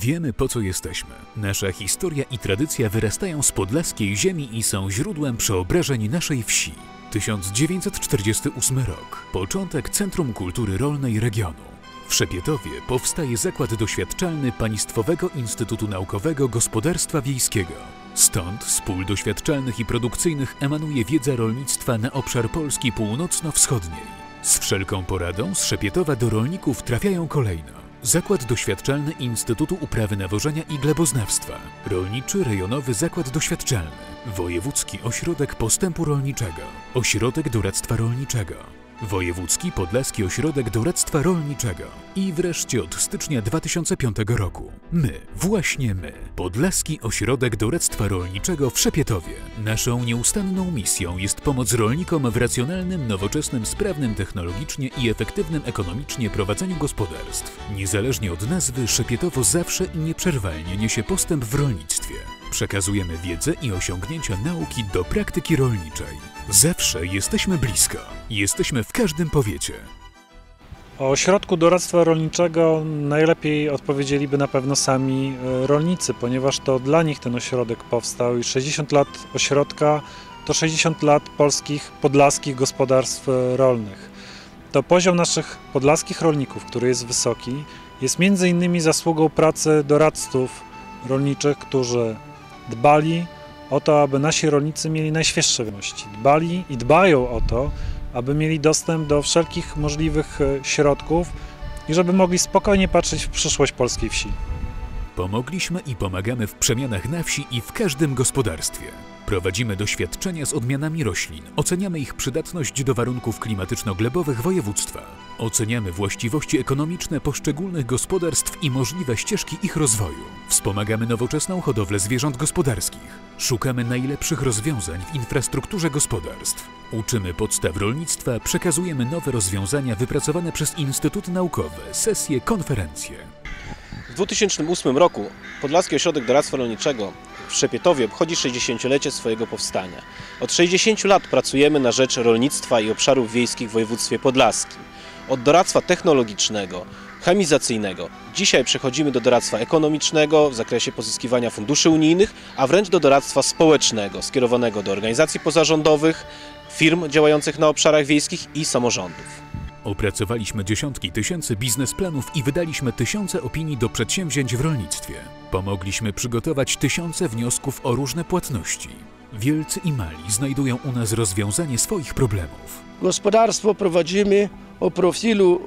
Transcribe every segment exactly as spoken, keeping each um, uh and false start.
Wiemy, po co jesteśmy. Nasza historia i tradycja wyrastają z podlaskiej ziemi i są źródłem przeobrażeń naszej wsi. tysiąc dziewięćset czterdziesty ósmy rok. Początek Centrum Kultury Rolnej regionu. W Szepietowie powstaje Zakład Doświadczalny Państwowego Instytutu Naukowego Gospodarstwa Wiejskiego. Stąd z pól doświadczalnych i produkcyjnych emanuje wiedza rolnictwa na obszar Polski północno-wschodniej. Z wszelką poradą z Szepietowa do rolników trafiają kolejno Zakład Doświadczalny Instytutu Uprawy Nawożenia i Gleboznawstwa, Rolniczy Rejonowy Zakład Doświadczalny, Wojewódzki Ośrodek Postępu Rolniczego, Ośrodek Doradztwa Rolniczego, Wojewódzki Podlaski Ośrodek Doradztwa Rolniczego i wreszcie od stycznia dwa tysiące piątego roku my, właśnie my, Podlaski Ośrodek Doradztwa Rolniczego w Szepietowie. Naszą nieustanną misją jest pomoc rolnikom w racjonalnym, nowoczesnym, sprawnym technologicznie i efektywnym ekonomicznie prowadzeniu gospodarstw. Niezależnie od nazwy, Szepietowo zawsze i nieprzerwalnie niesie postęp w rolnictwie. Przekazujemy wiedzę i osiągnięcia nauki do praktyki rolniczej. Zawsze jesteśmy blisko. Jesteśmy w każdym powiecie. O Ośrodku Doradztwa Rolniczego najlepiej odpowiedzieliby na pewno sami rolnicy, ponieważ to dla nich ten ośrodek powstał i sześćdziesiąt lat ośrodka to sześćdziesiąt lat polskich, podlaskich gospodarstw rolnych. To poziom naszych podlaskich rolników, który jest wysoki, jest między innymi zasługą pracy doradców rolniczych, którzy dbali o to, aby nasi rolnicy mieli najświeższe wiadomości. Dbali i dbają o to, aby mieli dostęp do wszelkich możliwych środków i żeby mogli spokojnie patrzeć w przyszłość polskiej wsi. Pomogliśmy i pomagamy w przemianach na wsi i w każdym gospodarstwie. Prowadzimy doświadczenia z odmianami roślin, oceniamy ich przydatność do warunków klimatyczno-glebowych województwa. Oceniamy właściwości ekonomiczne poszczególnych gospodarstw i możliwe ścieżki ich rozwoju. Wspomagamy nowoczesną hodowlę zwierząt gospodarskich. Szukamy najlepszych rozwiązań w infrastrukturze gospodarstw. Uczymy podstaw rolnictwa, przekazujemy nowe rozwiązania wypracowane przez instytuty naukowe, sesje, konferencje. W dwa tysiące ósmym roku Podlaski Ośrodek Doradztwa Rolniczego w Szepietowie obchodzi sześćdziesięciolecie swojego powstania. Od sześćdziesięciu lat pracujemy na rzecz rolnictwa i obszarów wiejskich w województwie podlaskim. Od doradztwa technologicznego, chemizacyjnego. Dzisiaj przechodzimy do doradztwa ekonomicznego w zakresie pozyskiwania funduszy unijnych, a wręcz do doradztwa społecznego, skierowanego do organizacji pozarządowych, firm działających na obszarach wiejskich i samorządów. Opracowaliśmy dziesiątki tysięcy biznesplanów i wydaliśmy tysiące opinii do przedsięwzięć w rolnictwie. Pomogliśmy przygotować tysiące wniosków o różne płatności. Wielcy i mali znajdują u nas rozwiązanie swoich problemów. Gospodarstwo prowadzimy o profilu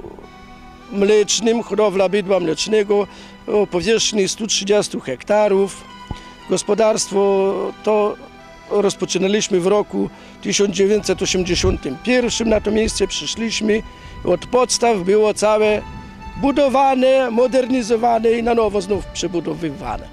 mlecznym, hodowla bydła mlecznego o powierzchni stu trzydziestu hektarów. Gospodarstwo to rozpoczynaliśmy w roku tysiąc dziewięćset osiemdziesiątym pierwszym. Na to miejsce przyszliśmy. Od podstaw było całe budowane, modernizowane i na nowo znów przebudowywane.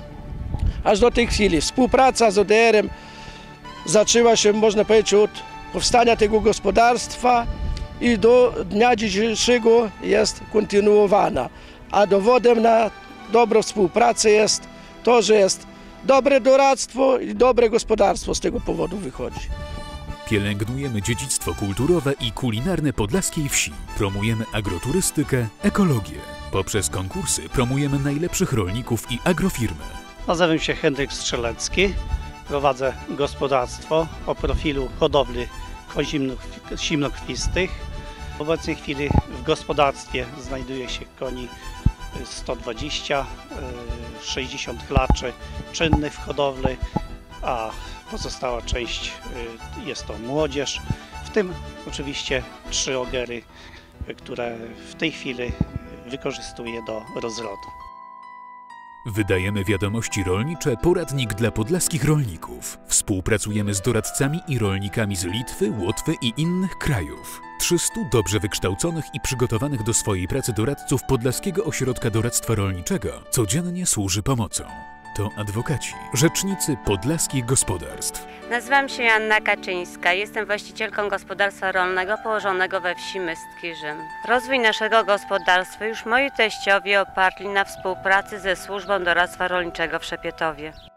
Aż do tej chwili współpraca z O D R-em zaczęła się, można powiedzieć, od powstania tego gospodarstwa i do dnia dzisiejszego jest kontynuowana. A dowodem na dobrą współpracę jest to, że jest dobre doradztwo i dobre gospodarstwo z tego powodu wychodzi. Pielęgnujemy dziedzictwo kulturowe i kulinarne podlaskiej wsi. Promujemy agroturystykę, ekologię. Poprzez konkursy promujemy najlepszych rolników i agrofirmy. Nazywam się Henryk Strzelecki. Prowadzę gospodarstwo o profilu hodowli koz zimnokrwistych. W obecnej chwili w gospodarstwie znajduje się koni sto dwadzieścia, sześćdziesiąt klaczy czynnych w hodowli, a pozostała część jest to młodzież, w tym oczywiście trzy ogery, które w tej chwili wykorzystuję do rozrodu. Wydajemy wiadomości rolnicze, poradnik dla podlaskich rolników. Współpracujemy z doradcami i rolnikami z Litwy, Łotwy i innych krajów. trzystu dobrze wykształconych i przygotowanych do swojej pracy doradców Podlaskiego Ośrodka Doradztwa Rolniczego codziennie służy pomocą. To adwokaci, rzecznicy podlaskich gospodarstw. Nazywam się Joanna Kaczyńska, jestem właścicielką gospodarstwa rolnego położonego we wsi Mystki Rzym. Rozwój naszego gospodarstwa już moi teściowie oparli na współpracy ze Służbą Doradztwa Rolniczego w Szepietowie.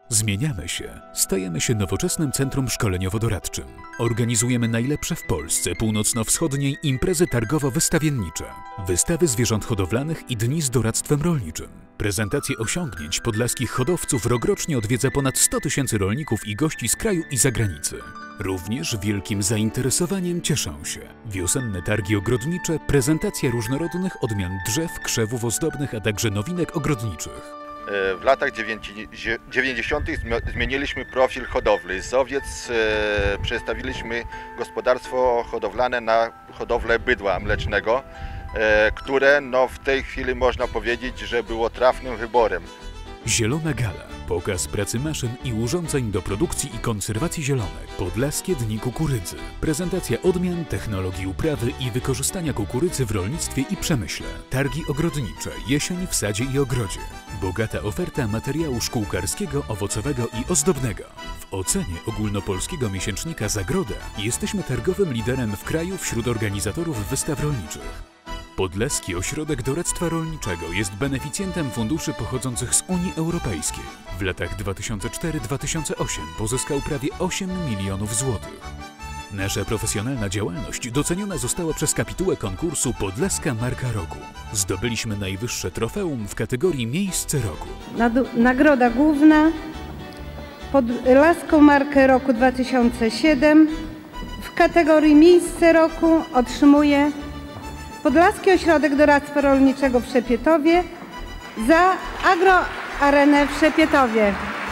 Zmieniamy się. Stajemy się nowoczesnym centrum szkoleniowo-doradczym. Organizujemy najlepsze w Polsce północno-wschodniej imprezy targowo-wystawiennicze, wystawy zwierząt hodowlanych i dni z doradztwem rolniczym. Prezentacje osiągnięć podlaskich hodowców rokrocznie odwiedza ponad sto tysięcy rolników i gości z kraju i zagranicy. Również wielkim zainteresowaniem cieszą się wiosenne targi ogrodnicze, prezentacja różnorodnych odmian drzew, krzewów ozdobnych, a także nowinek ogrodniczych. W latach dziewięćdziesiątych zmieniliśmy profil hodowli. Z owiec przestawiliśmy gospodarstwo hodowlane na hodowlę bydła mlecznego, które no, w tej chwili można powiedzieć, że było trafnym wyborem. Zielona Gala. Pokaz pracy maszyn i urządzeń do produkcji i konserwacji zielonek. Podlaskie Dni Kukurydzy. Prezentacja odmian, technologii uprawy i wykorzystania kukurydzy w rolnictwie i przemyśle. Targi ogrodnicze, jesień w sadzie i ogrodzie. Bogata oferta materiału szkółkarskiego, owocowego i ozdobnego. W ocenie ogólnopolskiego miesięcznika Zagroda jesteśmy targowym liderem w kraju wśród organizatorów wystaw rolniczych. Podlaski Ośrodek Doradztwa Rolniczego jest beneficjentem funduszy pochodzących z Unii Europejskiej. W latach dwa tysiące czwartym do dwa tysiące ósmego pozyskał prawie osiem milionów złotych. Nasza profesjonalna działalność doceniona została przez kapitułę konkursu Podlaska Marka Roku. Zdobyliśmy najwyższe trofeum w kategorii Miejsce Roku. Nagroda główna Podlaską Markę Roku dwa tysiące siedem w kategorii Miejsce Roku otrzymuje Podlaski Ośrodek Doradztwa Rolniczego w Przepietowie za Agroarenę w Przepietowie.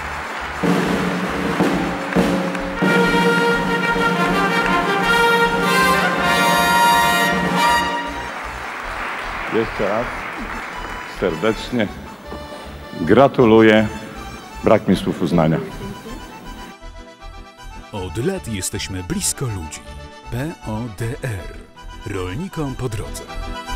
Jeszcze raz serdecznie gratuluję. Brak mi słów uznania. Od lat jesteśmy blisko ludzi. P O D R. Rolnikom po drodze.